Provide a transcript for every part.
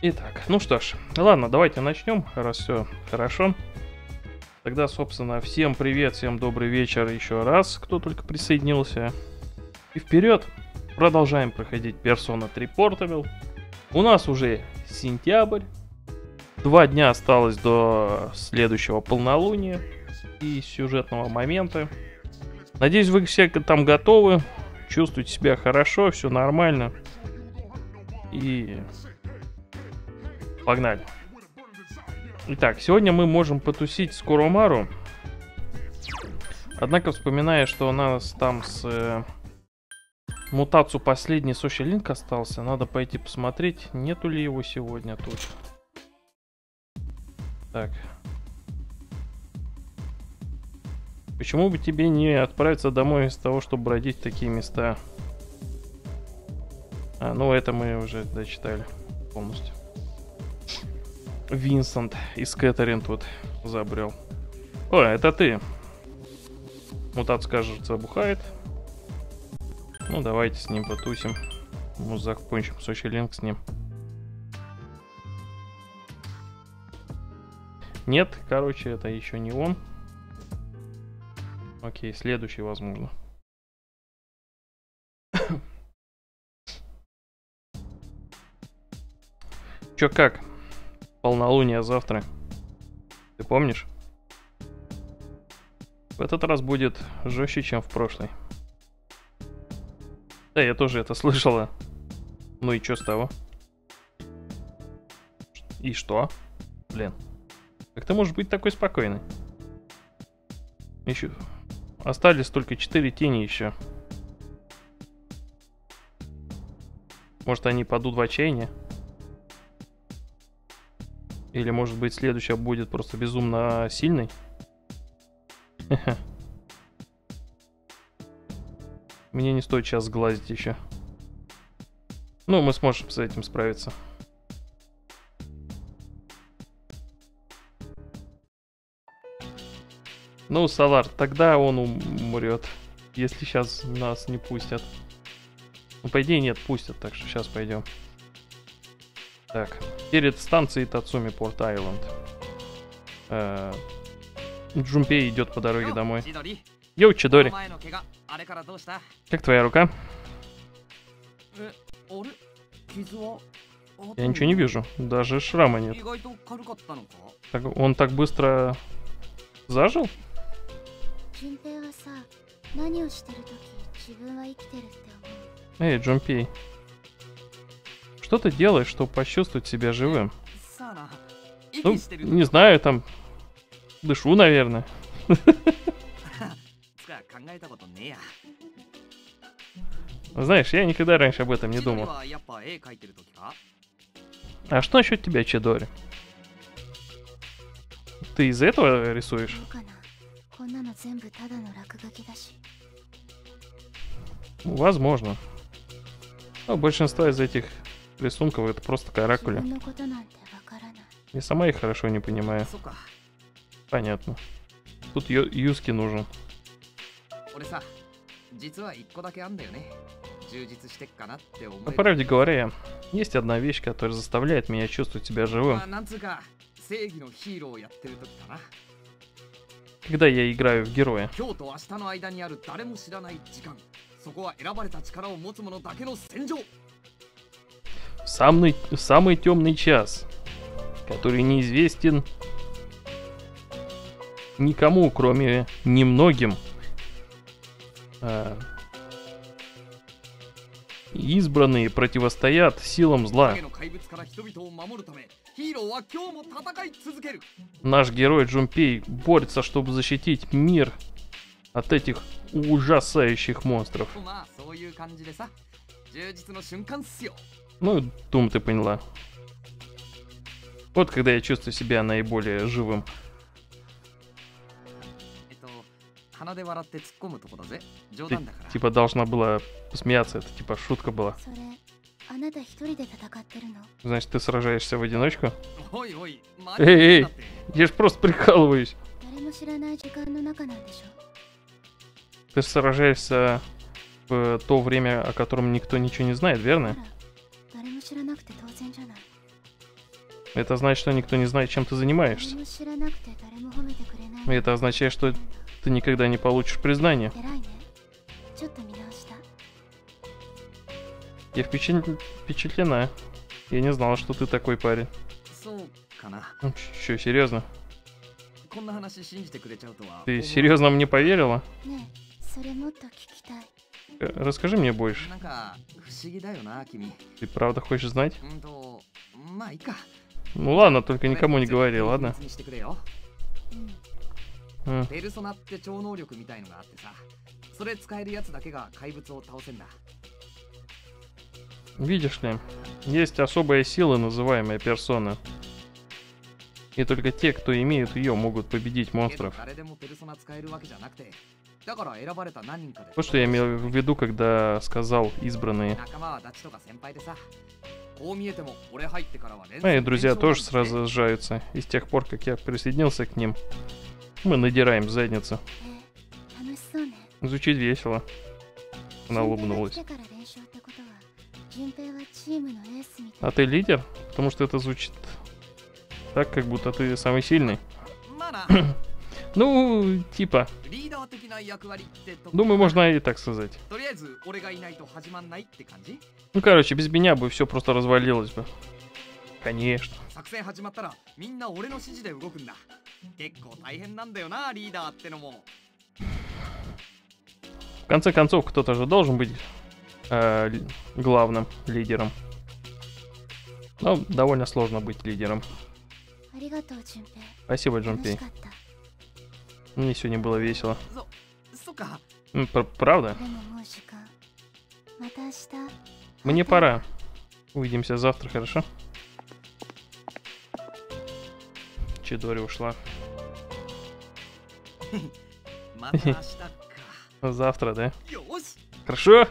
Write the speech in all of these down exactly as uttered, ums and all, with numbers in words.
Итак, ну что ж, ладно, давайте начнем, раз все хорошо. Тогда, собственно, всем привет, всем добрый вечер еще раз, кто только присоединился. И вперед, продолжаем проходить Persona три Portable. У нас уже сентябрь, два дня осталось до следующего полнолуния и сюжетного момента. Надеюсь, вы все там готовы, чувствуете себя хорошо, все нормально. И погнали. Итак, сегодня мы можем потусить с Куромару. Однако, вспоминая, что у нас там с э, Мутацу последний Social Link остался, надо пойти посмотреть, нету ли его сегодня тут. Так. Почему бы тебе не отправиться домой из того, чтобы бродить в такие места? А, ну это мы уже дочитали полностью. Винсент из Кэтерин тут забрел. О, это ты. Мутат, кажется, бухает. Ну, давайте с ним потусим. Мы закончим Social Link с ним. Нет, короче, это еще не он. Окей, следующий, возможно. Чё как? Полнолуние завтра. Ты помнишь? В этот раз будет жестче, чем в прошлый. Да, я тоже это слышала. Ну и чё с того? И что? Блин. Как ты можешь быть такой спокойный? Еще остались только четыре тени еще. Может, они падут в отчаяние? Или, может быть, следующая будет просто безумно сильной? Мне не стоит сейчас сглазить еще. Ну, мы сможем с этим справиться. Ну, Солар, тогда он умрет, если сейчас нас не пустят. Ну, по идее, нет, пустят, так что сейчас пойдем. Так, перед станцией Тацуми Порт Айленд. Э, Джунпей идет по дороге домой. Йоу, Чидори. Как твоя рука? Я ничего не вижу, даже шрама нет. Так, он так быстро зажил? Эй, Джунпей. Что ты делаешь, чтобы почувствовать себя живым? Ну, не знаю, там... Дышу, наверное. Знаешь, я никогда раньше об этом не думал. А что насчет тебя, Чидори? Ты из-за этого рисуешь? Возможно. Но большинство из этих рисунков это просто каракули. Я сама их хорошо не понимаю. Понятно. Тут Ю Юски нужен. По правде говоря, есть одна вещь, которая заставляет меня чувствовать себя живым. Когда я играю в героя. Самый, самый темный час, который неизвестен никому, кроме немногим. А, избранные противостоят силам зла. Наш герой Джунпей борется, чтобы защитить мир от этих ужасающих монстров. Ну, думаю, ты поняла. Вот когда я чувствую себя наиболее живым. Ты, типа, должна была смеяться, это типа шутка была. Значит, ты сражаешься в одиночку? Эй, эй, я ж просто прикалываюсь. Ты сражаешься в то время, о котором никто ничего не знает, верно? Это значит, что никто не знает, чем ты занимаешься. И это означает, что ты никогда не получишь признания. Я впечат- впечатлена. Я не знала, что ты такой парень. Ну, Че, серьезно? Ты серьезно мне поверила? Э, Расскажи мне больше. Ты правда хочешь знать? Ну ладно, только никому не говори, ладно? М. ペルソナって超能力みたいのがあってさ、それ使えるやつだけが怪物を倒せんだ。 Видишь ли, есть особая сила, называемая персона. И только те, кто имеют ее, могут победить монстров. Вот что я имел в виду, когда сказал избранные. Мои друзья тоже сразу сжаются. И с тех пор, как я присоединился к ним, мы надираем задницу. Звучит весело. Она улыбнулась. А ты лидер? Потому что это звучит так, как будто ты самый сильный. Ну, типа. Думаю, можно и так сказать. Ну, короче, без меня бы все просто развалилось бы. Конечно. В конце концов, кто-то же должен быть э, ли- главным лидером. Но довольно сложно быть лидером. Спасибо, Джунпей. Мне сегодня было весело. М, пр- Правда? Мне пора. Увидимся завтра, хорошо? Чидори ушла. Завтра, да? Хорошо?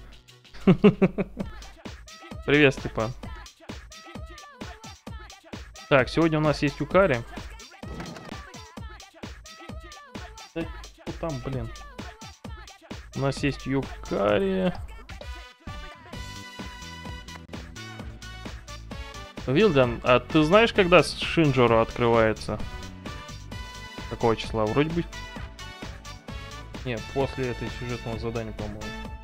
Привет, Степан. Так, сегодня у нас есть Юкари. Да, что там, блин? У нас есть Юкари. Вилдан, а ты знаешь, когда Шинджоро открывается? Какого числа? Вроде бы... Нет, после этой сюжетного задания, по-моему.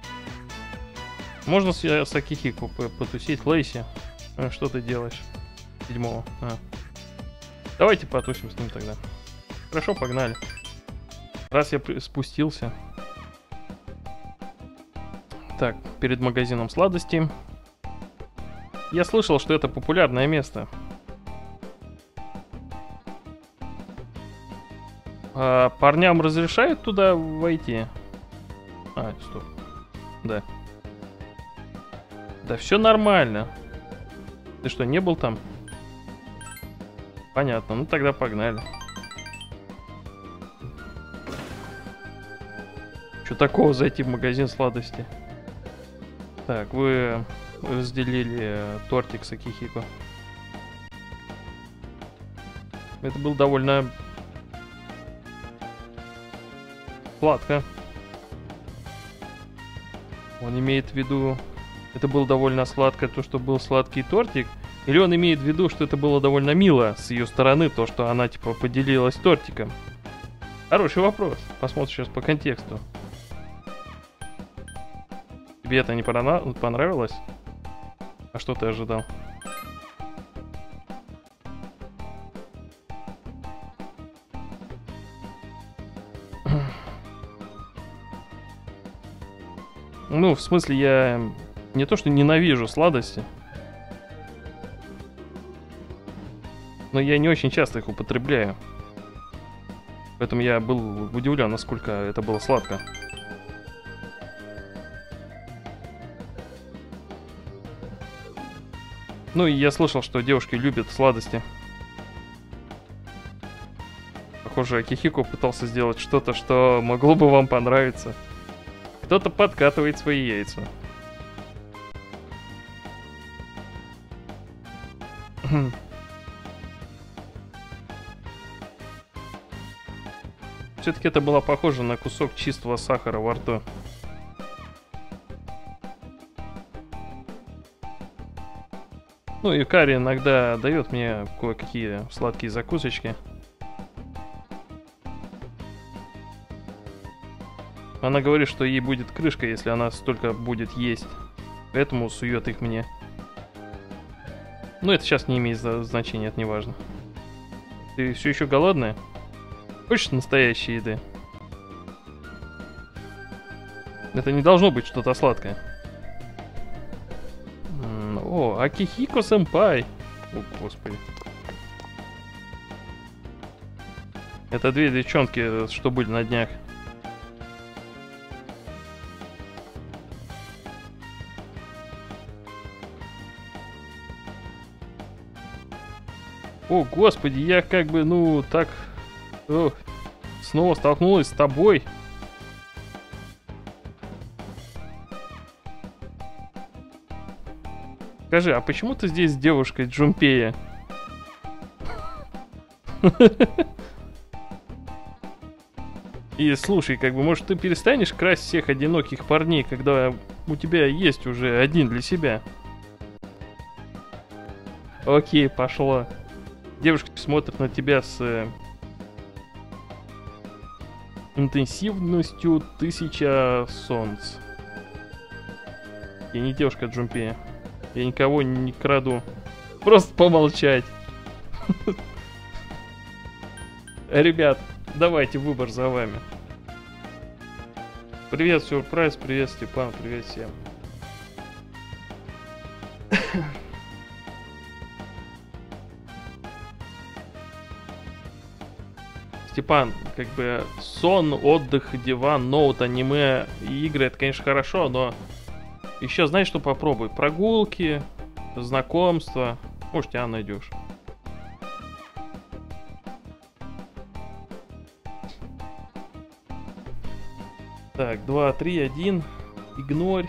Можно с, с Акихико потусить? Лейси, э, что ты делаешь? Седьмого. А. Давайте потусим с ним тогда. Хорошо, погнали. Раз я при- спустился. Так, перед магазином сладостей. Я слышал, что это популярное место. А парням разрешают туда войти? А, стоп. Да. Да все нормально. Ты что, не был там? Понятно, ну тогда погнали. Что такого зайти в магазин сладостей? Так, вы разделили тортик с Акихико. Это был довольно сладко. Он имеет в виду, это было довольно сладко, то, что был сладкий тортик, или он имеет в виду, что это было довольно мило с ее стороны, то, что она типа поделилась тортиком? Хороший вопрос. Посмотрим сейчас по контексту. Тебе это не пора- понравилось? А что ты ожидал? Ну, в смысле, я не то что ненавижу сладости, но я не очень часто их употребляю. Поэтому я был удивлен, насколько это было сладко. Ну и я слышал, что девушки любят сладости. Похоже, Акихико пытался сделать что-то, что могло бы вам понравиться. Кто-то подкатывает свои яйца. Все-таки это было похоже на кусок чистого сахара во рту. Ну и Кари иногда дает мне кое-какие сладкие закусочки. Она говорит, что ей будет крышка, если она столько будет есть. Поэтому сует их мне. Но это сейчас не имеет значения, это не важно. Ты все еще голодная? Хочешь настоящей еды? Это не должно быть что-то сладкое. О, Акихико-сэмпай. О, господи. Это две девчонки, что были на днях. О, господи, я как бы, ну, так... О, снова столкнулась с тобой. Скажи, а почему ты здесь с девушкой Джунпея? И слушай, как бы, может, ты перестанешь красть всех одиноких парней, когда у тебя есть уже один для себя? Окей, пошло. Девушка смотрит на тебя с э, интенсивностью тысяча солнц. Я не девушка Джунпея. Я никого не краду. Просто помолчать. Ребят, давайте, выбор за вами. Привет, Сюрприз, привет, Степан, привет всем. Степан, как бы сон, отдых, диван, ноут, аниме и игры, это, конечно, хорошо, но еще знаешь, что попробуй? Прогулки, знакомства. Может, тебя найдешь. Так, два, три, один. Игнорь.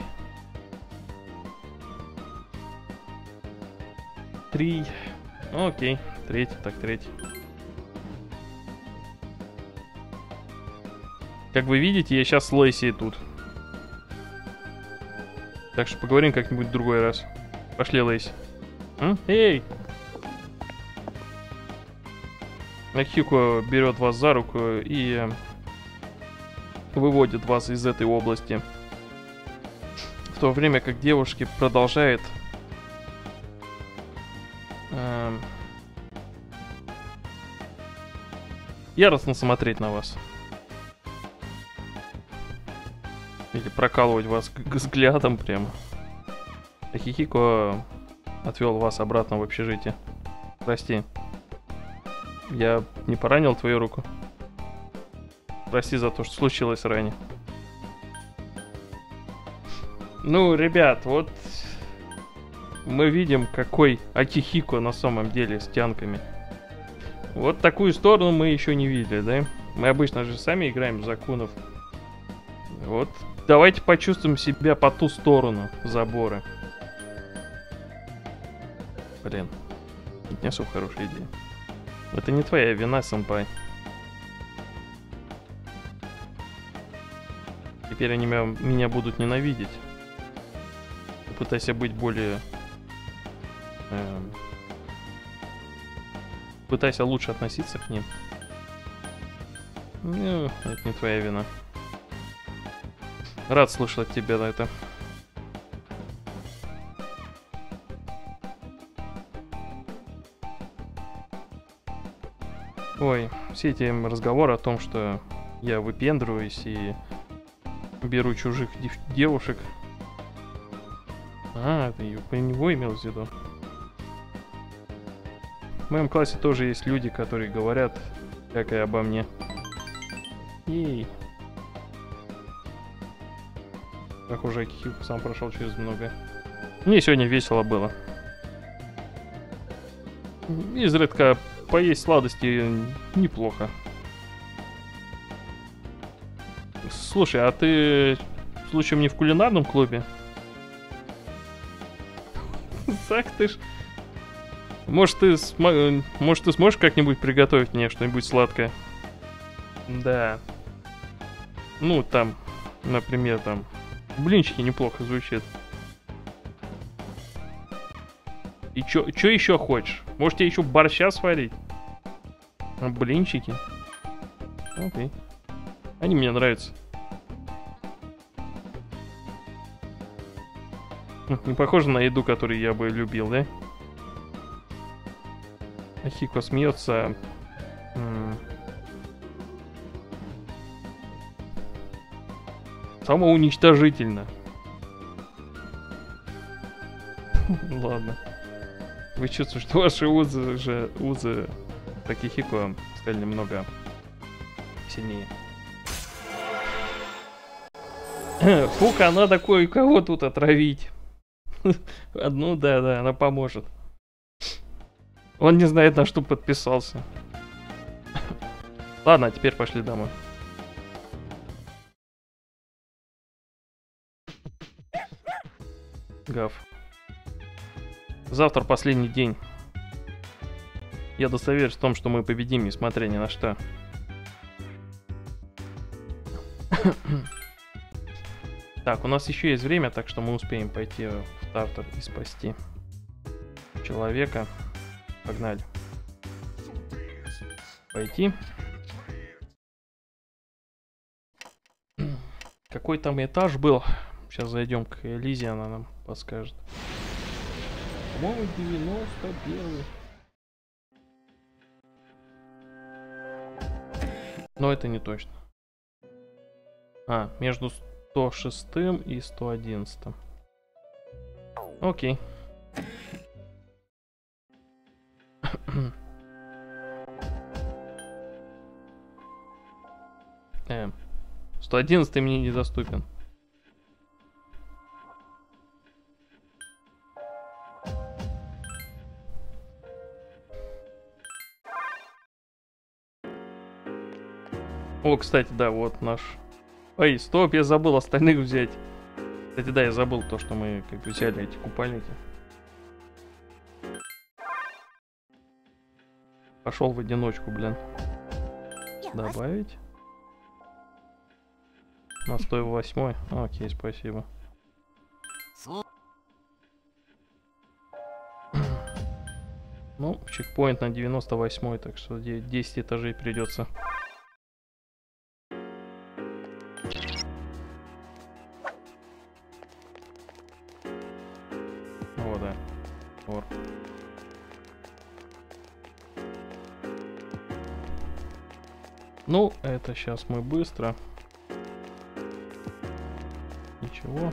Три. Окей, третий, так, третий. Как вы видите, я сейчас с Лейси тут. Так что поговорим как-нибудь в другой раз. Пошли, Лейси. М? Эй! Акихико берет вас за руку и выводит вас из этой области. В то время как девушки продолжает э, яростно смотреть на вас. Или прокалывать вас взглядом прямо. Акихико отвел вас обратно в общежитие. Прости. Я не поранил твою руку. Прости за то, что случилось ранее. Ну, ребят, вот мы видим, какой Акихико на самом деле с тянками. Вот такую сторону мы еще не видели, да? Мы обычно же сами играем в Закунов. Вот. Давайте почувствуем себя по ту сторону забора. Блин. Это не особо хорошая идея. Это не твоя вина, сэмпай. Теперь они меня, меня будут ненавидеть. Пытайся быть более... Э, пытайся лучше относиться к ним. Ну, это не твоя вина. Рад слышать от тебя это. Ой, все эти разговоры о том, что я выпендриваюсь и беру чужих дев девушек. А, ты по него имел в виду? В моем классе тоже есть люди, которые говорят, как и обо мне. Ей. Похоже, Акихико сам прошел через много. Мне сегодня весело было. Изредка поесть сладости неплохо. Слушай, а ты случаем не в кулинарном клубе? Так ты ж... Может ты, см... Может, ты сможешь как-нибудь приготовить мне что-нибудь сладкое? Да. Ну, там, например, там... Блинчики неплохо звучат. И чё, чё еще хочешь? Можете еще борща сварить? Блинчики. Окей. Они мне нравятся. Не похоже на еду, которую я бы любил, да? Ахико смеется. Самоуничтожительно. Ладно. Вы чувствуете, что ваши узы же узы Такихико стали немного сильнее. Фука, она такой, кого тут отравить? Ну да, да, она поможет. Он не знает, на что подписался. Ладно, теперь пошли домой. Гав. Завтра последний день. Я удостоверюсь в том, что мы победим, несмотря ни на что. Так, у нас еще есть время, так что мы успеем пойти в стартер и спасти человека. Погнали. Пойти. Какой там этаж был? Сейчас зайдем к Элизе, она нам подскажет. По-моему, девяносто первый. Но это не точно. А, между сто шестым и сто одиннадцатым. Окей. э, сто одиннадцатый мне недоступен. О, кстати, да, вот наш... Ой, стоп, я забыл остальных взять. Кстати, да, я забыл то, что мы как бы взяли эти купальники. Пошел в одиночку, блин. Добавить. На сто восемь. Окей, спасибо. Ну, чекпоинт на девяносто восемь, так что десять этажей придется. О, да. Ор. Ну, это сейчас мы быстро. Ничего.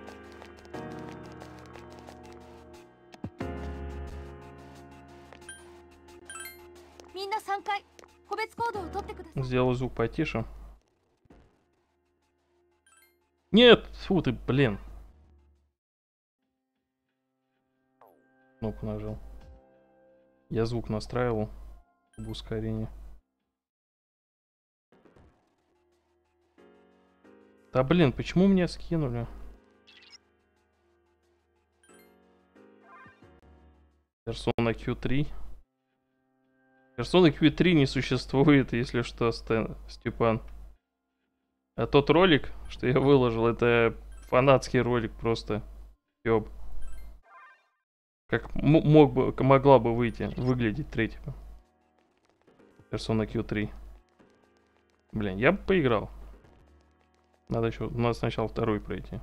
Сделал звук потише. Нет! Фу ты, блин. Кнопку нажал. Я звук настраивал в ускорении. Да блин, почему меня скинули? Persona кью три. Persona кью три не существует, если что, Стэн, Степан. А тот ролик, что я выложил, это фанатский ролик просто. Ёб. Как мог бы, могла бы выйти, выглядеть третья. Persona кью три. Блин, я бы поиграл. Надо еще, надо сначала второй пройти.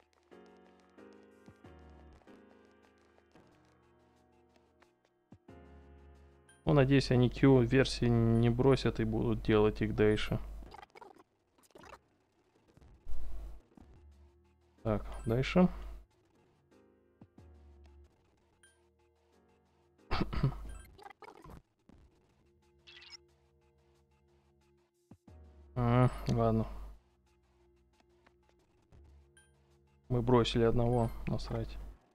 Ну, надеюсь, они Q-версии не бросят и будут делать их дальше. Так, дальше. А, ладно. Мы бросили одного, насрать.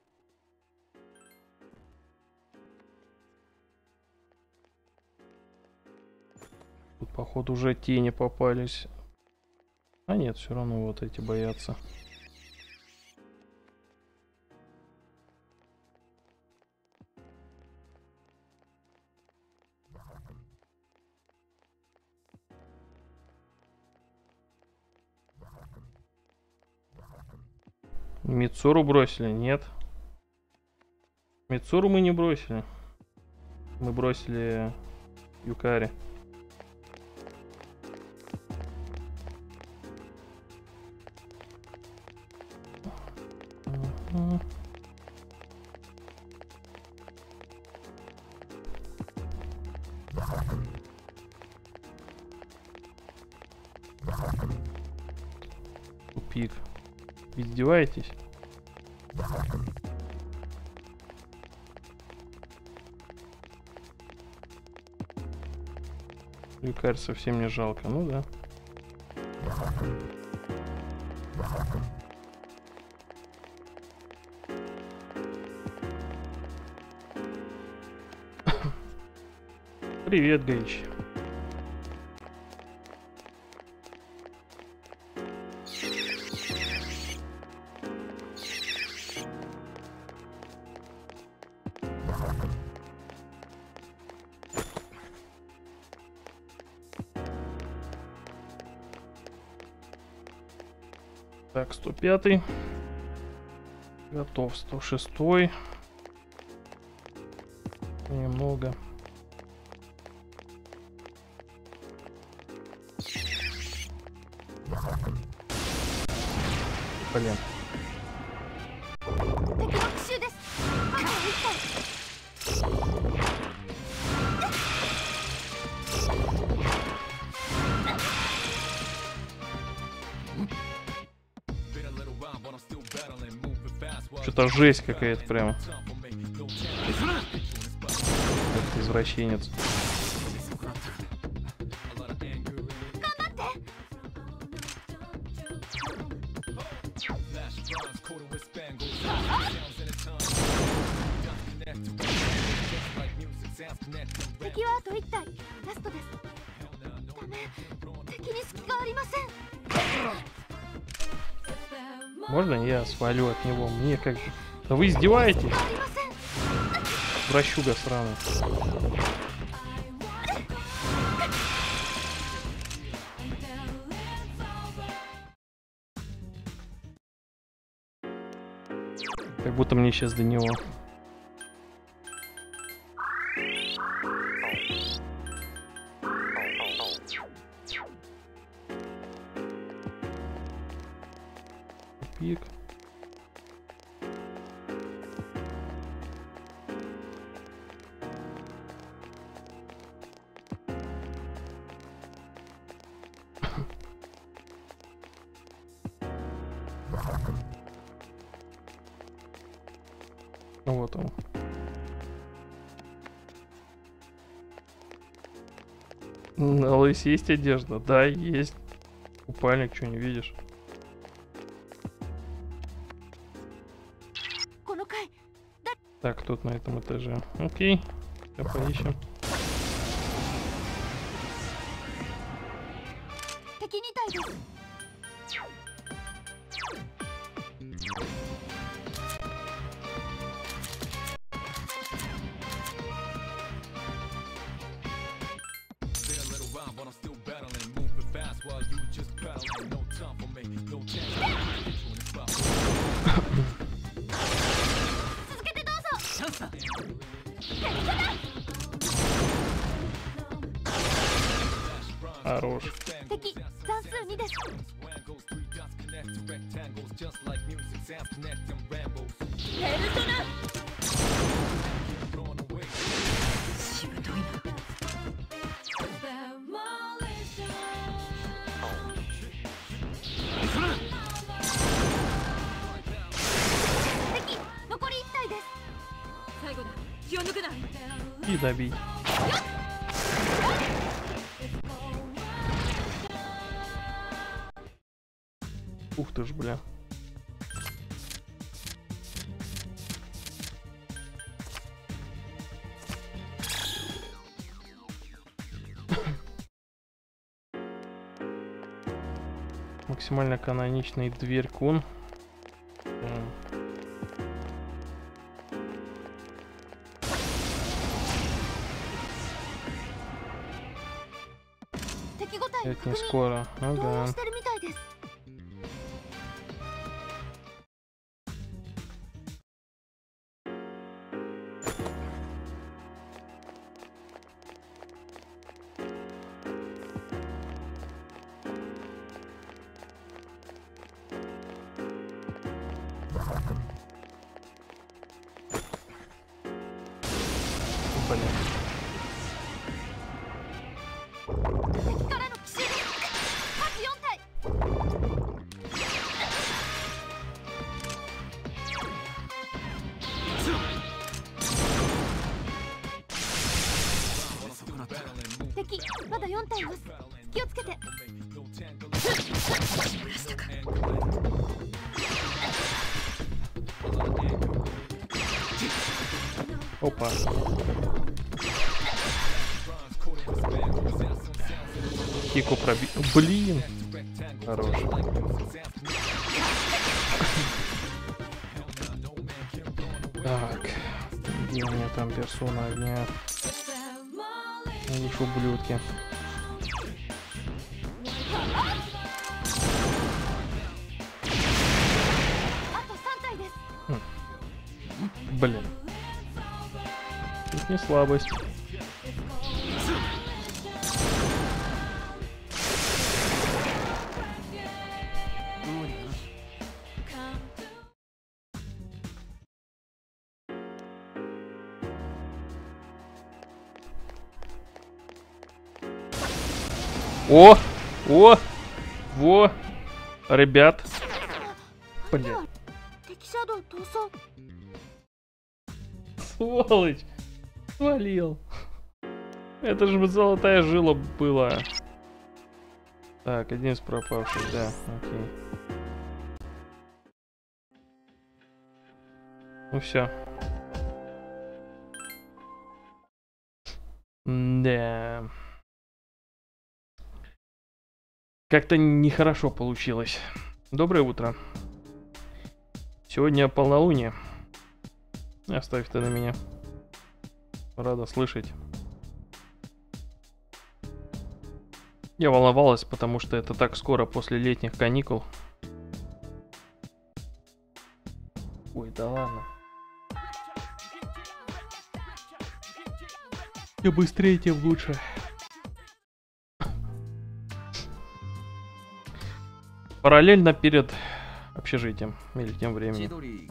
Тут, походу, уже тени попались. А нет, все равно вот эти боятся. Мицуру бросили? Нет. Мицуру мы не бросили. Мы бросили Юкари. Угу. Тупик. Издеваетесь? Юкарь совсем не жалко, ну да. Привет, Гаич. Так, сто пятый. Готов. сто шестой. Немного. Блин. Что-то жесть какая-то прямо. Это извращенец. Можно я свалю от него? Мне как... Да вы издеваетесь? Вращуга сраный. Как будто мне сейчас до него. Пик. Вот он. На лысе есть одежда? Да, есть. Купальник, что не видишь? Так, тут на этом этаже. Окей. Я поищем. Хорош. И добей. Ух ты ж, бля. Максимально каноничный дверь кун. Это не скоро. Ага. Блин. 敵からの奇襲です。各よん体。敵まだよん体います。気をつけて。 Опа. Кику проби... Блин. Хорош. Так. Где у меня там персона огня? Лишь ублюдки. Хм. Блин. Тут не слабость. О! О! Во! Ребят! Блин. Сволочь! Свалил! Это же золотая жила была. Так, один из пропавших, да, окей. Ну все. Да. Как-то нехорошо получилось. Доброе утро. Сегодня полнолуние. Оставь это на меня. Рада слышать. Я волновалась, потому что это так скоро после летних каникул. Ой, да ладно. Чем быстрее, тем лучше. Параллельно перед общежитием. Или тем временем.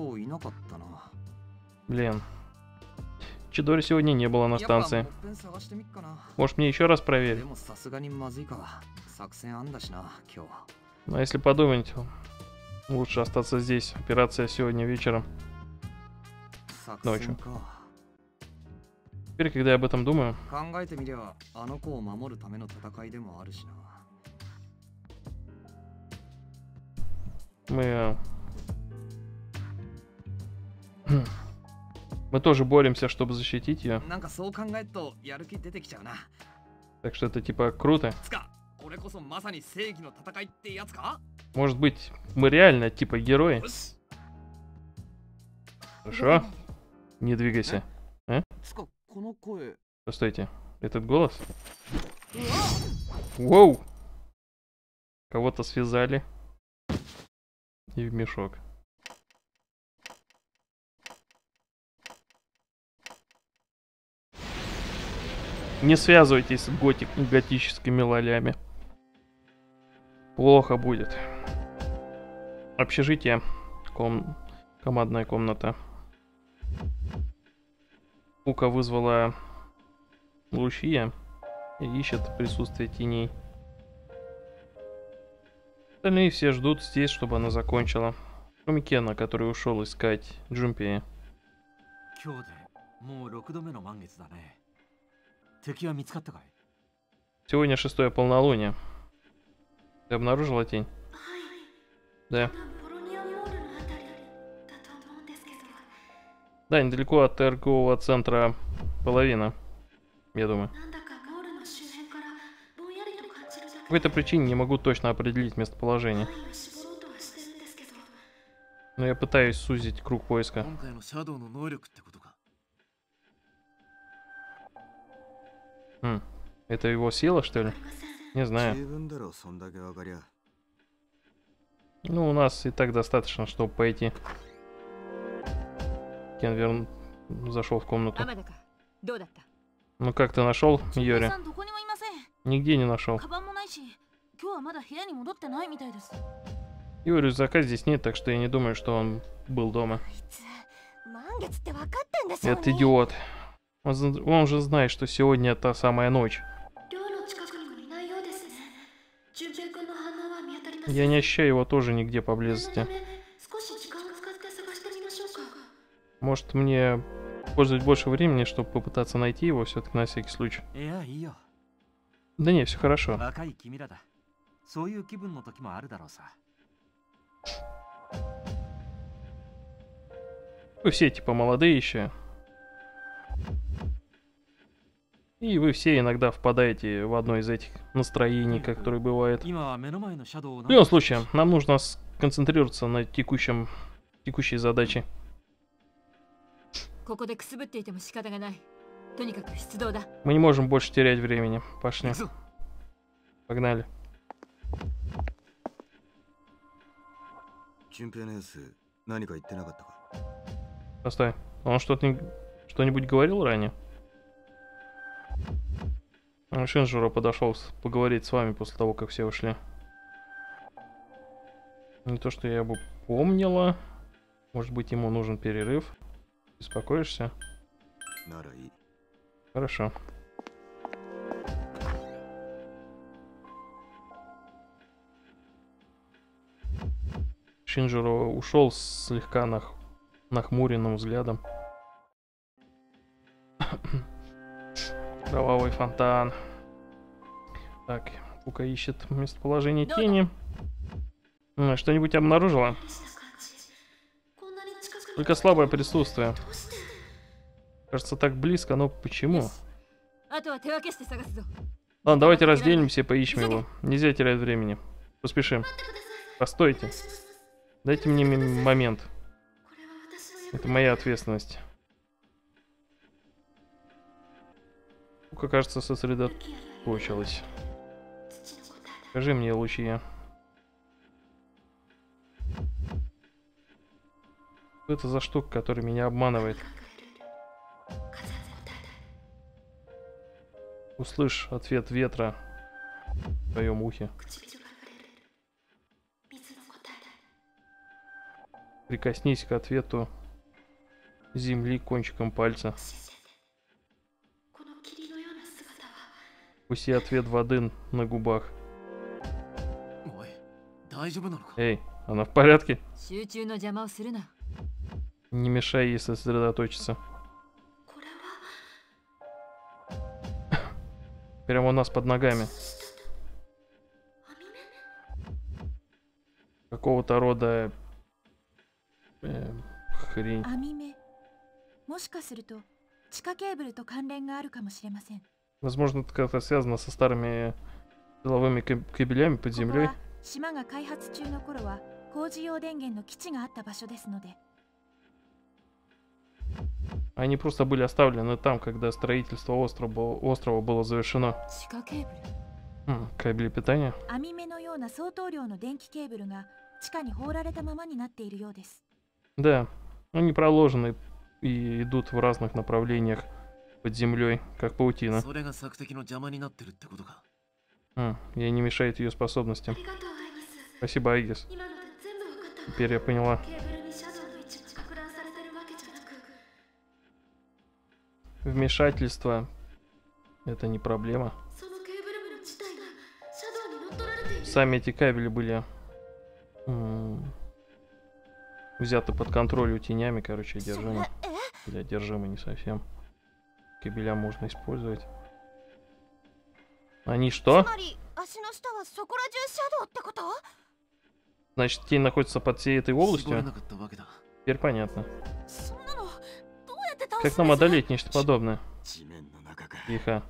Блин. Чидори сегодня не было на станции. Может, мне еще раз проверить? Но если подумать, лучше остаться здесь. Операция сегодня вечером. Ночью. Теперь, когда я об этом думаю... Мы... Мы тоже боремся, чтобы защитить ее. Так что это типа круто. Может быть, мы реально типа герои? Хорошо. Не двигайся. А? Постойте. Этот голос? Воу! Кого-то связали. И в мешок. Не связывайтесь с готик, готическими лолями. Плохо будет. Общежитие. Ком... Командная комната. Пука вызвала Лучия и ищет присутствие теней. Остальные все ждут здесь, чтобы она закончила. Кроме Кена, который ушел искать Джунпея. Сегодня шестое полнолуние. Ты обнаружила тень? Да. Да, недалеко от торгового центра половина, я думаю. По какой-то причине не могу точно определить местоположение. Но я пытаюсь сузить круг поиска. Хм. Это его сила, что ли? Не знаю. Ну, у нас и так достаточно, чтобы пойти. Кен верн... зашел в комнату. Ну как ты нашел, Йори? Нигде не нашел. Йори зака здесь нет, так что я не думаю, что он был дома. Этот идиот. Он, з- он же знает, что сегодня та самая ночь. 寮の近くにもいないようですね。純平君の反応は見当たりません。 Я не ощущаю его тоже нигде 念の поблизости. ため少し時間を使って探してみましょうか。 Может, мне использовать больше времени, чтобы попытаться найти его все-таки на всякий случай? いや、いいよ。 Да не, все хорошо. 若い君らだ。そういう気分の時もあるだろうさ。 Вы все типа молодые еще. И вы все иногда впадаете в одно из этих настроений, которые бывает. 今は目の前のシャドウを В любом случае, нам нужно сконцентрироваться на текущем, текущей задаче. ここでくすぶっていても仕方がない。とにかく出動だ。 Мы не можем больше терять времени. Пошли. 行くぞ。 Погнали. 純平のやつ何か言ってなかったか？ Постой. Он что-то не- что-нибудь говорил ранее? А, Шинжиро подошел с- поговорить с вами после того, как все ушли. Не то, что я бы помнила. Может быть, ему нужен перерыв. Беспокоишься? ならいい。 Хорошо. Шинжиро ушел с слегка нах... нахмуренным взглядом. Кровавый фонтан. Так, Пука ищет местоположение тени. М, Что-нибудь обнаружила? こんなに近くに Только слабое присутствие. どうして？ Кажется, так близко, но почему? あとは手分けして探すぞ。 Ладно, давайте разделимся и поищем его. Нельзя терять времени. Поспешим. Постойте. Дайте мне м- момент. これは私の役 Это моя ответственность. Пука, кажется, сосредоточилась. 土の答えだ。 Скажи мне, Лучия. Что это за штука, которая меня обманывает? 数々答えだ。 Услышь ответ ветра в твоем ухе. 唇が触れる水の答えだ。 Прикоснись к ответу земли кончиком пальца. 自然でこの霧のような姿は Вкуси ответ воды на губах. おい、大丈夫なのか？ Эй, она в порядке? 集中の邪魔をするな。 Не мешай ей сосредоточиться. これは Прямо у нас под ногами. 網目 Какого-то рода... э, хрень. 網目もしかすると地下ケーブルと関連があるかもしれません。 Возможно, это как-то связано со старыми силовыми каб- кабелями под ここ землей. は島が開発中の頃は工事用電源の基地があった場所ですので、 Они просто были оставлены там, когда строительство острова, острова было завершено. 地下ケーブル。 М, кабели питания. 網目のような相当量の電気ケーブルが地下に放られたままになっているようです。 Да, они проложены и идут в разных направлениях под землей, как паутина. それが索敵の邪魔になってるってことか。 М, и не мешает ее способностям. ありがとうアイギス。 Спасибо, Айгис. 今ので全部わかったわ。 Теперь я поняла. ケーブルにシャドウの位置がか乱されてるわけじゃなく、 Вмешательство — это не проблема. そのケーブル部の自体がシャドウに乗っ取られている。 Сами эти кабели были м, взяты под контроль тенями, короче, одержимы. Или одержимы не совсем. Кабеля можно использовать. Они つ что? まり足の下はそこら中シャドウってこと？ Значит, тень находится под всей этой 絞れ областью? なかったわけだ。 Теперь понятно. そんなのどうやって倒す Как нам одолеть нечто подобное? 地面の中か。 Тихо.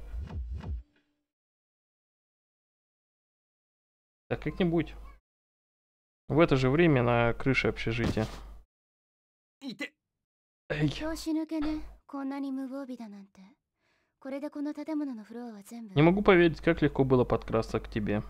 Так как-нибудь. В это же время на крыше общежития. いて。 Эй, 拍子抜けね。こんなに無防備だなんて。これでこの建物のフロアは全部。 не могу поверить, как легко было подкрасться к тебе.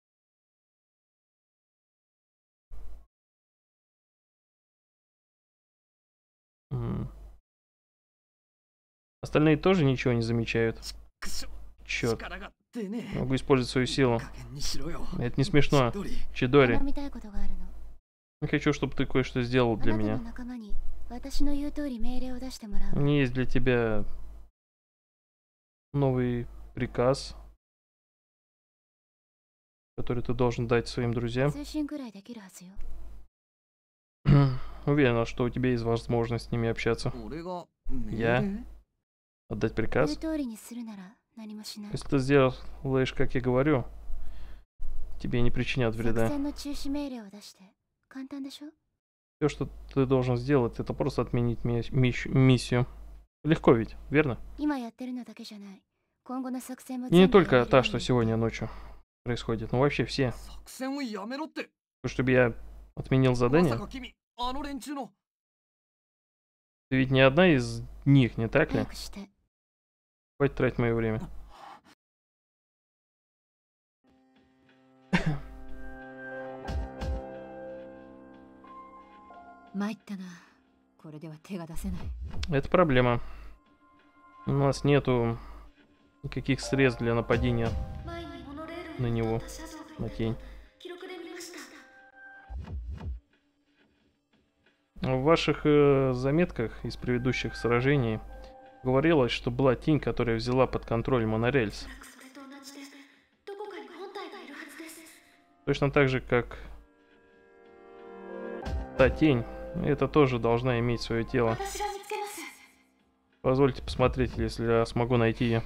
М. Остальные тоже ничего не замечают. くしょ。 Черт, 力が出ねえ。 могу использовать свою силу. 加減にしろよ。 Это не смешно. 一人 Чидори, 頼みたいことがあるの。 я хочу, чтобы ты кое-что сделал あ для なたの меня. 仲間に私の言う通り命令を出してもら У う。 меня есть для тебя новый приказ, который ты должен дать своим друзьям. 通信くらいできるはずよ。 Уверена, что у тебя есть возможность с ними общаться. 俺が Я 命令 отдать 言う приказ. 通りにするなら何もしない。 Если ты сделаешь, как я говорю, тебе не причинят 作 вреда. 戦の中止命令を出して簡単でしょ？ Все, что ты должен сделать, это просто отменить ми- мищ- миссию. Легко ведь, верно? 今やってるのだけじゃない。今後の作戦も И не 全部や только める та, よう что に сегодня ночью происходит, но вообще все. 作戦をやめろって Чтобы я отменил まさ задание. か君あの連中の Ты ведь не одна из них, не так ли? 早くして。 Хватит тратить мое время. 参ったな。これでは手が出せない。 Это проблема. У нас нету никаких средств для нападения на него, на тень. В ваших э, заметках из предыдущих сражений говорилось, что была тень, которая взяла под контроль монорельс. Точно так же, как та тень, это тоже должна иметь свое тело. Позвольте посмотреть, если я смогу найти ее.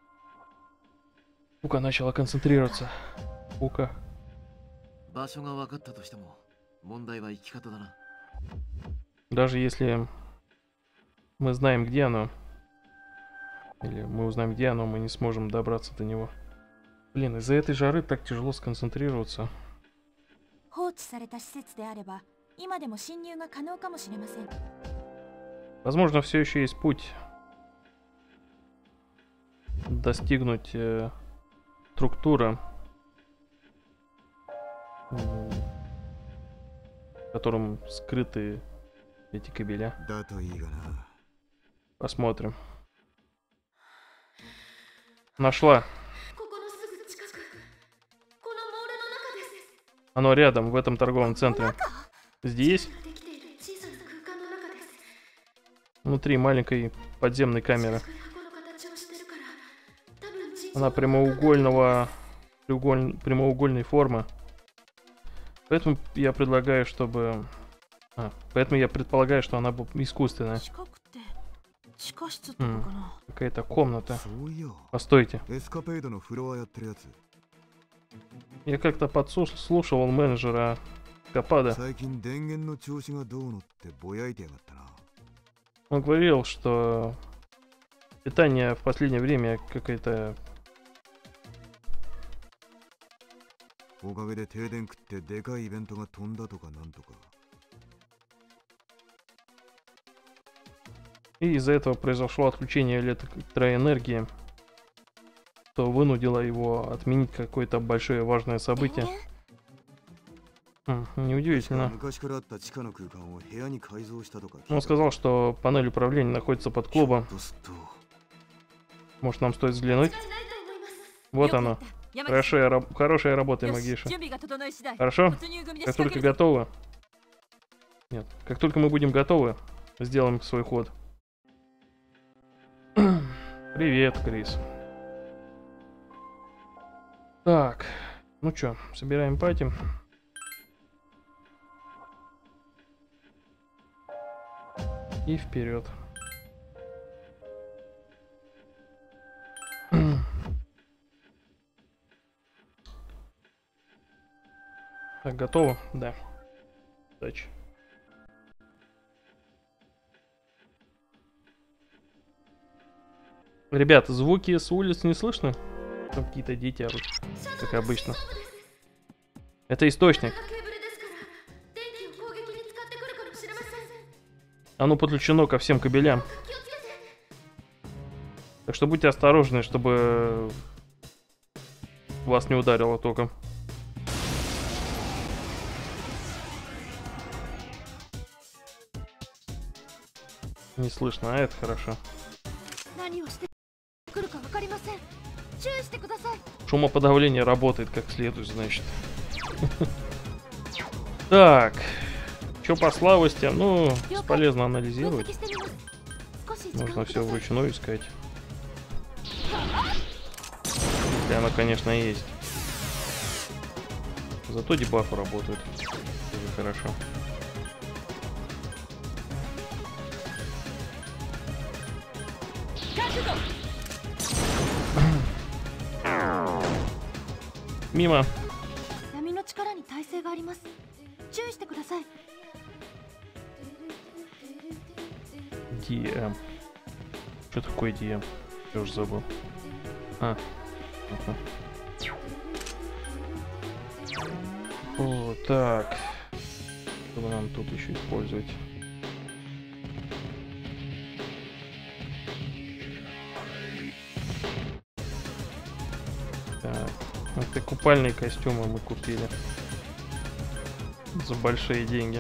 Пука начала концентрироваться. Пука. 場所が分かったとしても問題は生き方だな。 Даже если мы знаем, где оно, или мы узнаем, где оно, мы не сможем добраться до него. Блин, из-за этой жары так тяжело сконцентрироваться. 放置された施設であれば今でも侵入が可能かもしれません。 Возможно, все еще есть путь достигнуть э, структуры, м, в котором скрыты эти кабеля. だといいがな。 Посмотрим. Нашла. Оно рядом, в этом торговом центре. Здесь? Внутри маленькой подземной камеры. Она прямоугольного, треуголь- прямоугольной формы. Поэтому я предлагаю, чтобы... А, поэтому я предполагаю, что она бу- искусственная. 近くて地下室とかかな。 Какая-то комната. そういや、 Постойте. エスカペードのフロアやってるやつ。 Я как-то подслушивал менеджера Капада. 最近電源の調子がどうのってぼやいてやがったな。 Он говорил, что питание в последнее время какое-то... おかげで停電食ってでかいイベントが飛んだとかなんとか。 И из-за этого произошло отключение электроэнергии, что вынудило его отменить какое-то большое важное событие. Хм, неудивительно. 昔からあった地下の空間を部屋に改造したとか。 Он сказал, что панель управления находится под клубом. とすっと Может, нам стоит взглянуть? Вот оно. 山口 Хорошая, раб- хорошая работа, よし Магиша. 準備が整い次第 Хорошо? 突入組で Как 仕掛 только けるぞ готовы... Нет, как только мы будем готовы, сделаем свой ход. Привет, Крис. Так, ну чё, собираем пати. И вперед. Так, готово? Да. Удачи. Ребята, звуки с улиц не слышно? Там какие-то дети орут, как обычно. Это источник. Оно подключено ко всем кабелям. Так что будьте осторожны, чтобы вас не ударило током. Не слышно, а это хорошо. 何をしてくるかわかりません。注意してください。 Шумоподавление работает как следует, значит. Так. Что по слабостям? Ну, бесполезно 分 анализировать. 析してみます。少し時間 Нужно く все ださい。 вручную искать. Если оно, конечно, есть. Зато дебафы работают. Тоже хорошо. Мимо. ди эм. Что такое ди эм? Я уже забыл. А. Ага. О, так. Что бы нам тут еще использовать? Так. Это купальные костюмы мы купили. За большие деньги.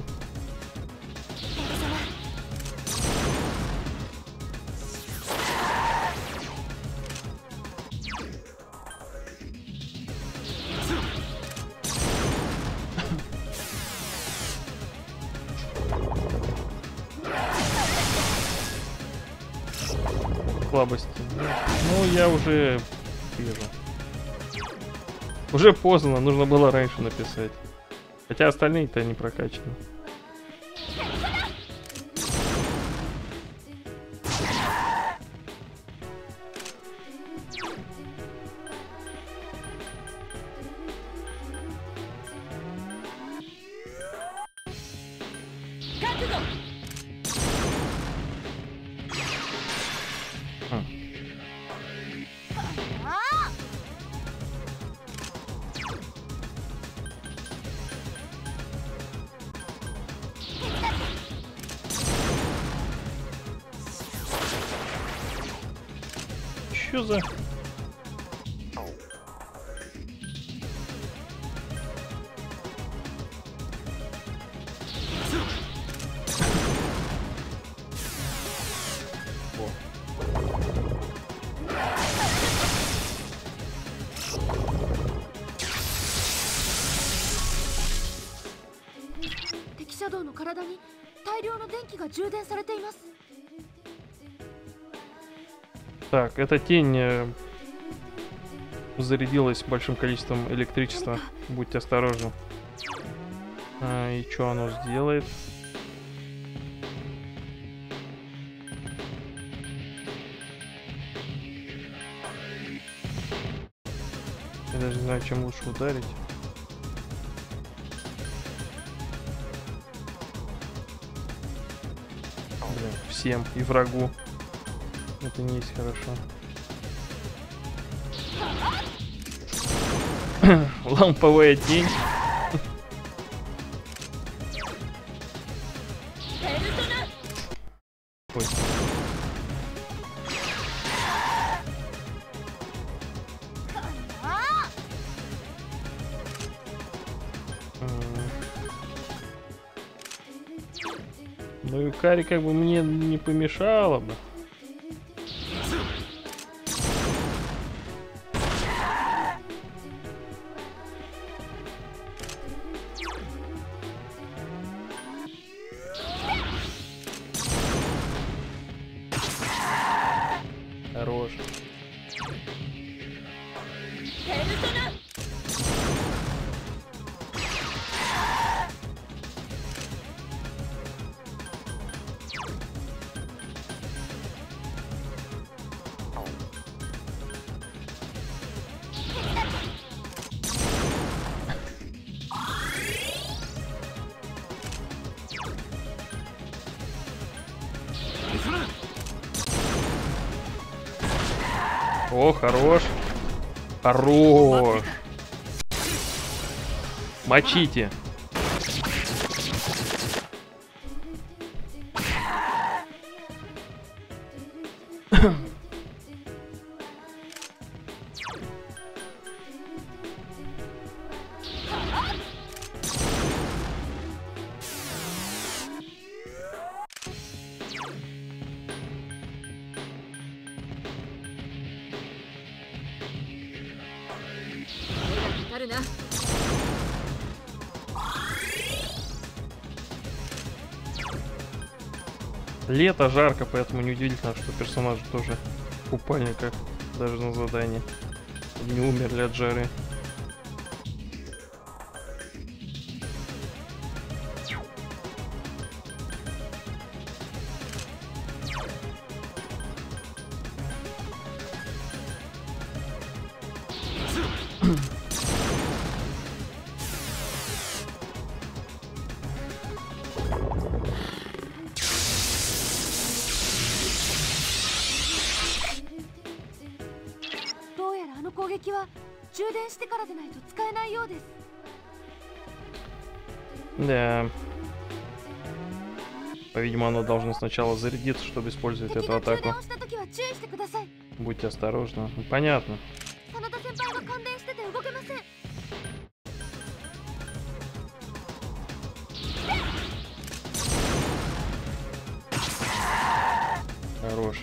Слабости. Ну, я уже вижу. Уже поздно, нужно было раньше написать. Хотя остальные-то не прокачаны. Что за... Так, эта тень э, зарядилась большим количеством электричества. Будьте осторожны. А, и что оно сделает? Я даже не знаю, чем лучше ударить. Блин, всем и врагу. Это не есть хорошо. Ламповая тень. Ой. Ну и Кари как бы мне не помешало бы. Хорош. О, хорош. Хорош. Мочите. Лето, жарко, поэтому неудивительно, что персонажи тоже в купальниках, даже на задании. Не умерли от жары. Да. По-видимому, оно должно сначала зарядиться, чтобы использовать эту атаку. Будьте осторожны. Ну, понятно. Хорош.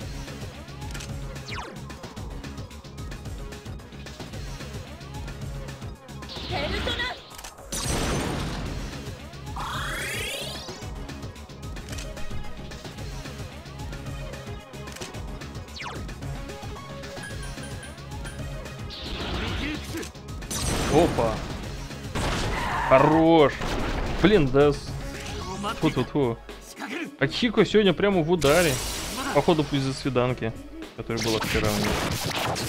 Опа. Хорош. Блин, да... Фу-фу-фу. А Хико сегодня прямо в ударе. Походу из-за свиданки, которая была вчера у него.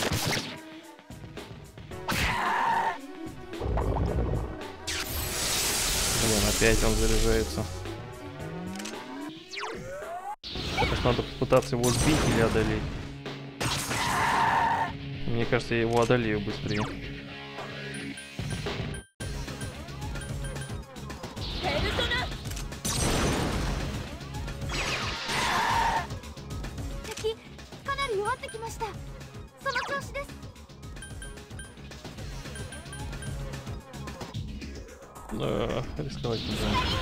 Блин, опять он заряжается. Сейчас надо попытаться его сбить или одолеть. Мне кажется, я его одолею быстрее. А, рисковать нельзя.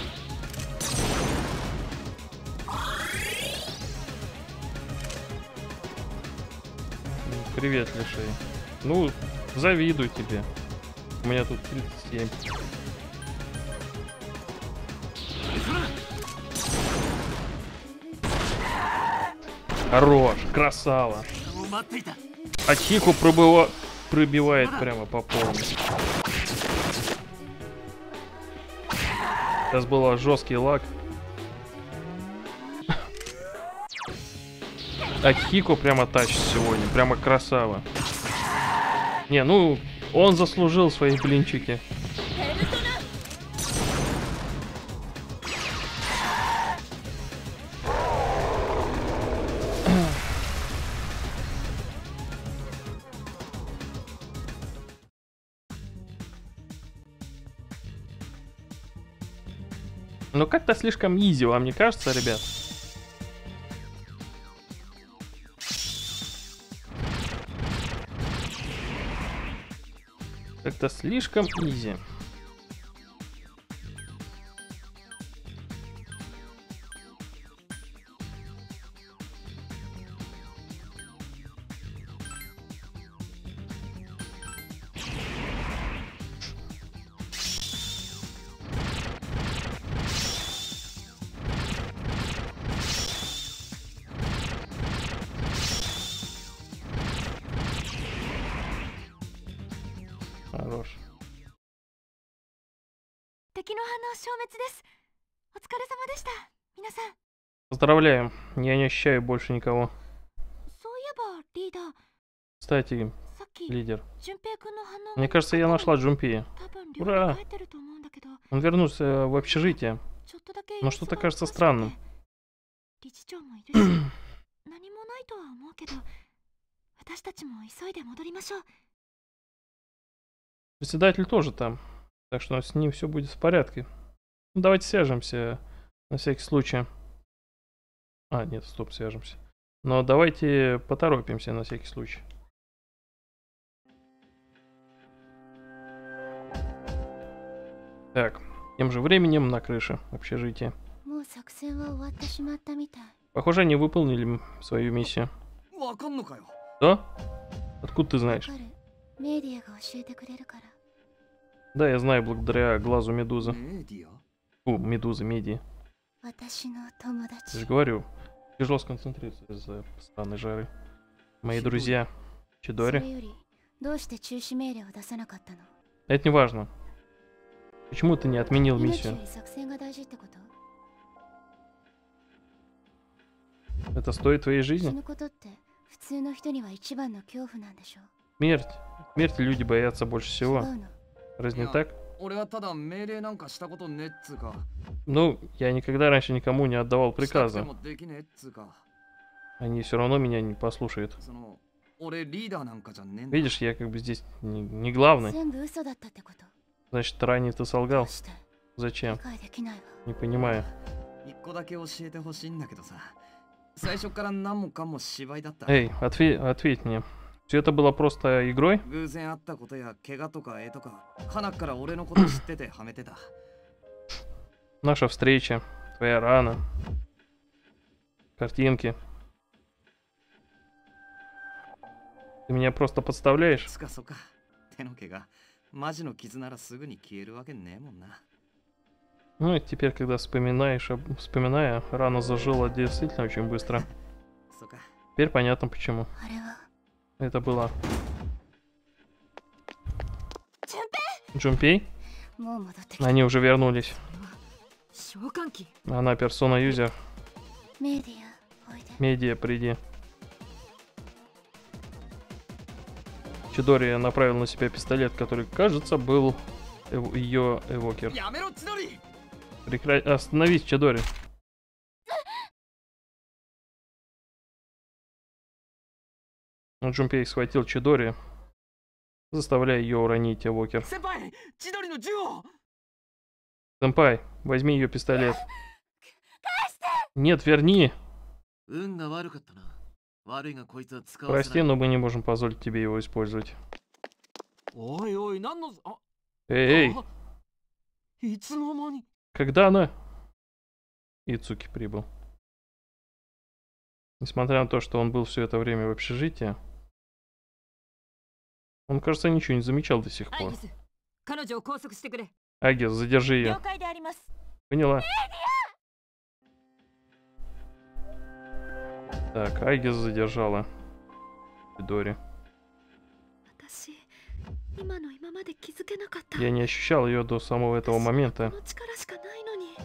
Привет, леший. Ну, завидую тебе. У меня тут тридцать семь. Хорош, красава. А Хико пробыва... пробивает прямо по полной. Сейчас был жесткий лаг. А Хико прямо тащит сегодня. Прямо красава. Не, ну, он заслужил свои блинчики. Ну как-то слишком изи, вам не кажется, ребят? Как-то слишком изи. Хорош. Поздравляю, я не ощущаю больше никого. Кстати, лидер. Мне кажется, я нашла Джунпея. Ура! Он вернулся в общежитие. Но что-то кажется странным. Председатель тоже там, так что с ним все будет в порядке. Ну, давайте свяжемся на всякий случай. А, нет, стоп, свяжемся. Но давайте поторопимся на всякий случай. Так, тем же временем на крыше общежития. Похоже, они выполнили свою миссию. Что? Откуда ты знаешь? Да, я знаю, благодаря глазу медузы. Фу, медузы, меди. Я же говорю, тяжело сконцентрироваться из-за странной жары. Мои друзья, Чидори. どうして中止命令を出さなかったの？ Это не важно. Почему ты не отменил 命よ миссию? り作戦が大事ってこと？ Это стоит твоей 死 жизни? ぬことって普通の人には一番の恐怖なんでしょ？ Смерть. Смерти люди боятся больше 違 всего. うの？ Разве не Я- так? 俺はただ命令なんかしたことねっつうか Ну, я никогда раньше никому не отдавал したくて приказа. もできねえっつうか Они все равно меня не послушают. その俺リーダーなんかじゃねえんだ Видишь, я как бы здесь не, не главный. 全部嘘だったってこと？ Значит, ранее ты ど солгал. うして？ Зачем? 理解できないわ。 Не понимаю. 一個だけ教えてほしいんだけどさ最初から何もかも芝居だった Эй, отве- ответь мне. Все это было просто игрой? 偶然あったことや怪我とか絵とか花から俺のこと知っててはめてた Наша встреча, твоя рана, картинки. Ты меня просто подставляешь? つかそっか手の怪我マジの傷ならすぐに消えるわけねえもんな Ну и теперь, когда вспоминаешь, об- вспоминая, рана зажила действительно очень быстро. そっか Теперь понятно почему. あれは Это было... Джунпей? もう戻ってきた。 Они уже вернулись. 召喚機 Она персона-юзер. メディア、おいで。 Медиа, приди. Чидори направил на себя пистолет, который, кажется, был эв- ее эвокер. やめろ千鳥 Прекра... Остановись, Чидори. Джунпей схватил Чидори, заставляя ее уронить эвокер. 先輩千鳥の銃を Сэмпай, возьми ее пистолет. Нет, верни. 運が悪かったな。悪いがこいつは使わせ Прости, ない。 но мы не можем позволить тебе его использовать. おいおい何のあ Эй, эй, あいつの間に когда она? Ицуки прибыл. Несмотря на то, что он был все это время в общежитии, он, кажется, ничего не замечал до сих アイ пор. ギス彼女を拘束してくれ Агис, задержи ее. 了解であります。 Поняла. Так, Агис задержала Чидори. 私今の今まで気づけなかった。 Я не ощущал ее до самого этого こ момента. の力しかないのに。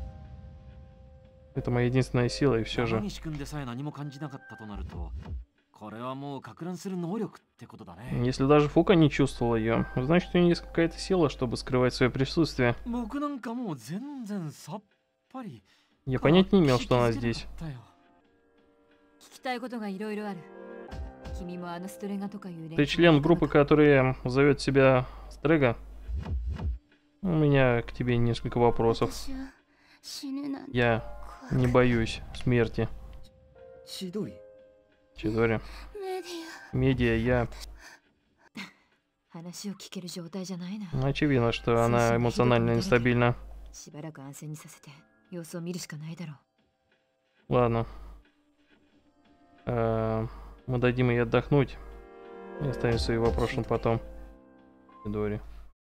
Это моя единственная сила, и все же. 山岸君でさえ何も感じなかったとなると、これはもうか乱する能力ってことだね。 Если даже Фука не чувствовала ее, значит, у нее есть какая-то сила, чтобы скрывать свое присутствие. 僕なんかもう全然さっぱり。 Я понять не имел, что она здесь. 聞きたいことがいろいろある君もあのストレガとかいう連 Ты член группы, которая зовет себя Стрега? У меня к тебе несколько вопросов. 私は死ぬなんて Я 怖く не боюсь смерти. 千鳥 Чидори. メディ Медиа, я... 話を聞ける状態じゃないな Очевидно, что она эмоционально нестабильна. しばらく安静にさせて様子を見るしかないだろう Ладно. Э, Мы дадим ей отдохнуть. И оставим свои вопросы потом. Чидори.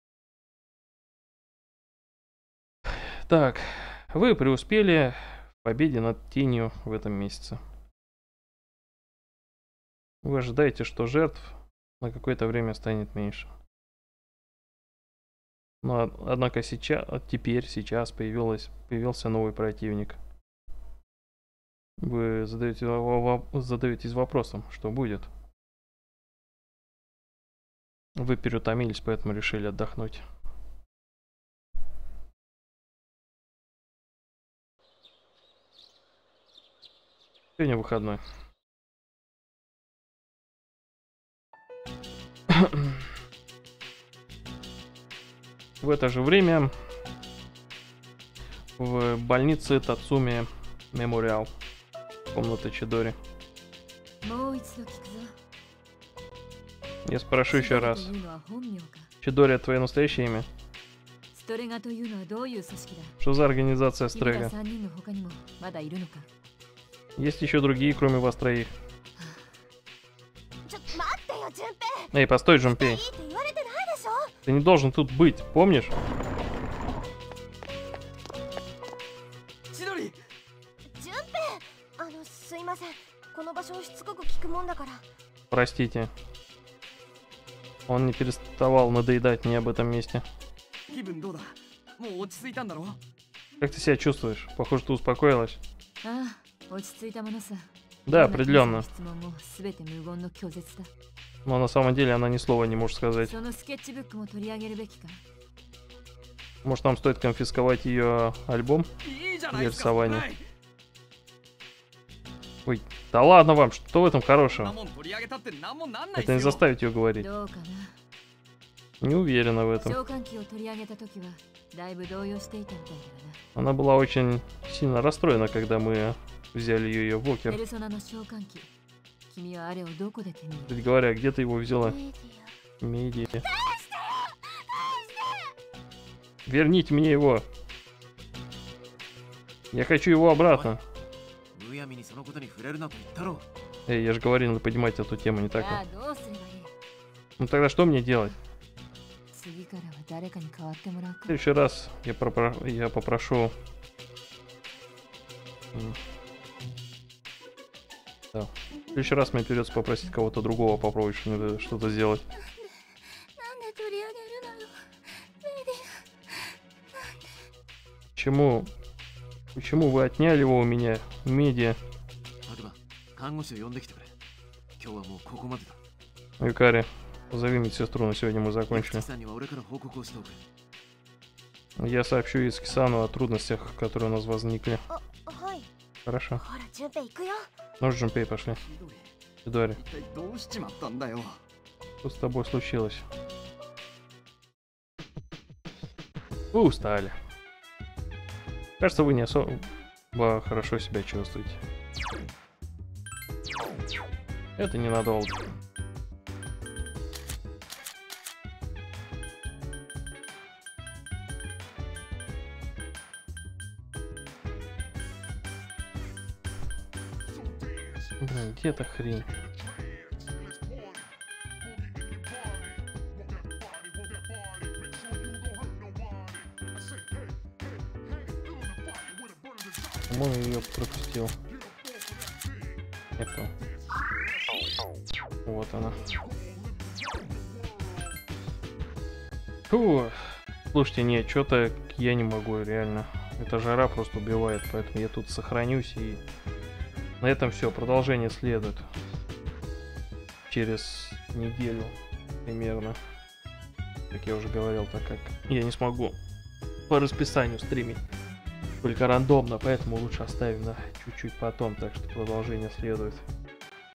Так, вы преуспели в победе над тенью в этом месяце. Вы ожидаете, что жертв на какое-то время станет меньше. Но од- однако сейчас, теперь, сейчас появилась, появился новый противник. Вы задаете, во- во- задаетесь вопросом, что будет. Вы переутомились, поэтому решили отдохнуть. Сегодня выходной. В это же время в больнице Тацуми Мемориал. Комната Чидори. もう一度聞くぞ Я спрошу еще раз. ストレガというのは本名か Чидори, это твое настоящее имя? ストレガというのはどういう組織だ Что за организация 君ら Стрега? さんにんの他にもまだいるのか Есть еще другие, кроме вас троих. ちょっと待ってよ、順平。 Эй, постой, Джунпей. いいって言われてないでしょ。 Ты не должен тут быть, помнишь? 千鳥順平。あの、すいません。この場所をしつこく聞くもんだから。 Простите. Он не переставал надоедать мне об этом месте. 気分どうだ？もう落ち着いたんだろ？ Как ты себя чувствуешь? Похоже, ты успокоилась. ああ、落ち着いたものさ。 Да, определенно. 質問も全て無言の拒絶だ。 Но на самом деле она ни слова не может сказать. そのスケッチブックも取り上げるべきか。 Может, нам стоит конфисковать ее альбом? いいじゃないですか。 Рисование. Ой, да ладно вам, что в этом そんな хорошего? もん取り上げたって何もなんない Это не ですよ。 заставит ее говорить. どうかな。 Не уверена в этом. 召喚機を取り上げた時はだいぶ動揺していたみたいだ Она была очень сильно расстроена, когда мы взяли ее в な。ペ Вокер. ルソナの召喚機。君はあれをどこで手に入れた？ Кстати говоря, где ты его взяла? メディ Медиа. Верните мне его. Я хочу его обратно. むやみにそのことに触れるなと言ったろう。 Эй, я же говорил, надо поднимать эту тему, не じゃ так あ ли? どうすればいい？ Ну тогда что мне делать? 次からは誰かに代わってもらうか В。следующий раз я, пропро- я попрошу... М. Да. В следующий раз мне придется попросить кого-то другого попробовать что- что-то сделать. なんで取り上げるのよメディ Почему... Почему вы отняли его у меня? Медиа. 悪魔、看護師を呼んできてくれ。今日はもうここまでだ。 Юкари, позови медсестру, на сегодня мы ゆき закончили. さんには俺から報告をしておく。 Я сообщу Искисану о трудностях, которые у нас возникли. アはい Хорошо. ほらジュンペイ行くよ Ну, Джунпей, пошли. ひどい。 Идори, 一体どうしちまったんだよ。 что с тобой случилось? Вы устали. Кажется, вы не особо хорошо себя чувствуете. Это ненадолго. Блин, где эта хрень? По-моему, я ее пропустил. Это. Вот она. Фу. Слушайте, нет, что-то я не могу, реально. Эта жара просто убивает, поэтому я тут сохранюсь и на этом все. Продолжение следует через неделю примерно. Как я уже говорил, так как я не смогу по расписанию стримить только рандомно, поэтому лучше оставим на чуть-чуть потом, так что продолжение следует.